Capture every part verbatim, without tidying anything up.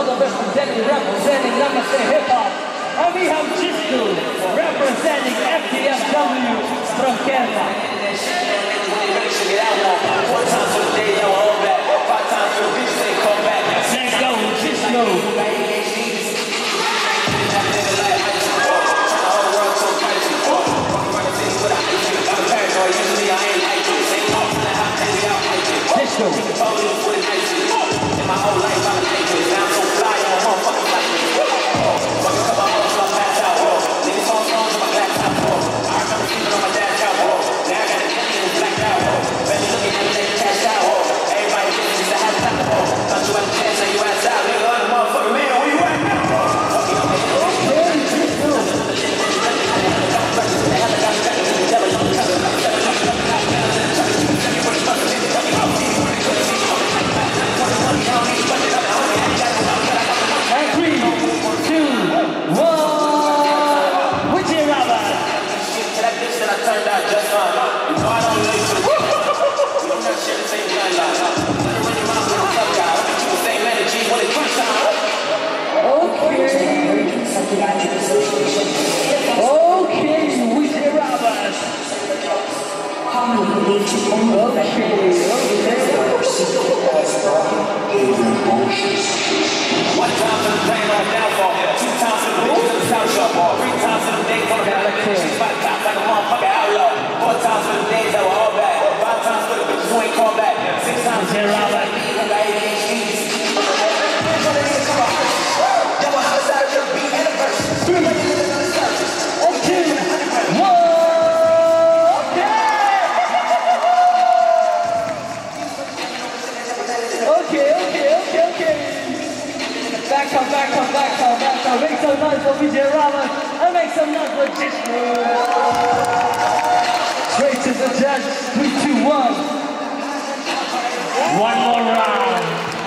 also representing, representing, representing hip-hop. And we have Jishnu representing F D F W from Canada. Let's go, Jishnu. Make some noise for Vijay Rawat and make some noise for Jishnu. Straight to the judge, three, two, one. One more round.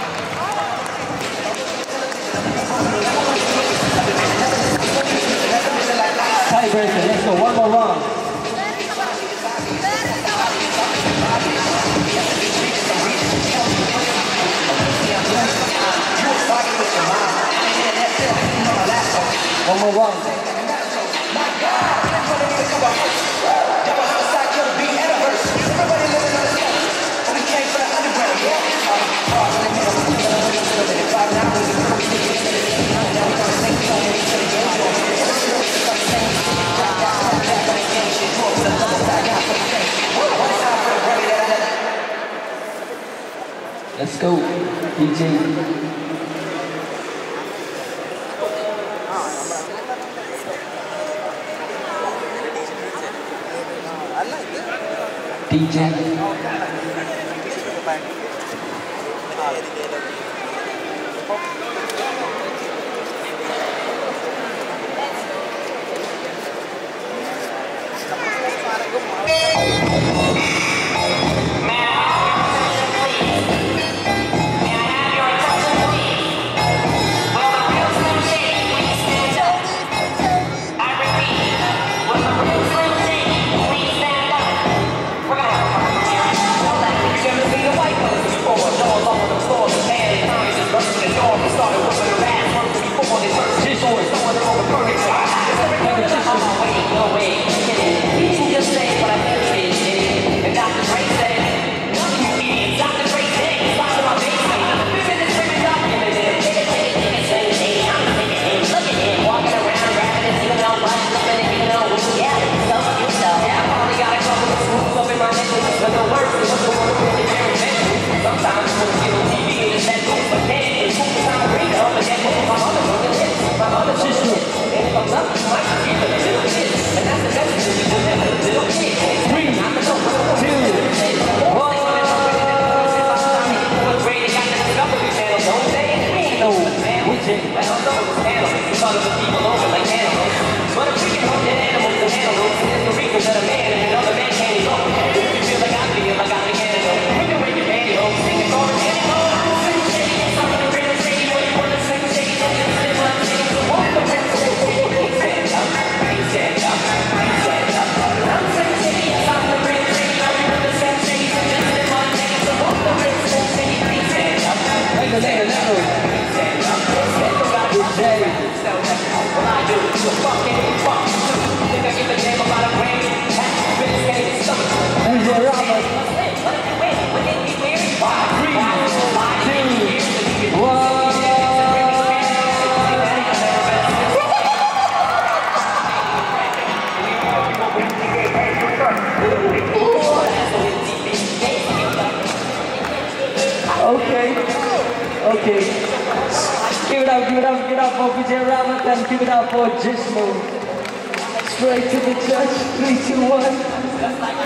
Tiebreaker, let's go, one more round. One more round. Let's go, D J. D J. No way, just say what I feel. Okay, okay. Give it up, give it up, give it up for Vijay Rawat and give it up for Jishnu. Straight to the church, three, two, one.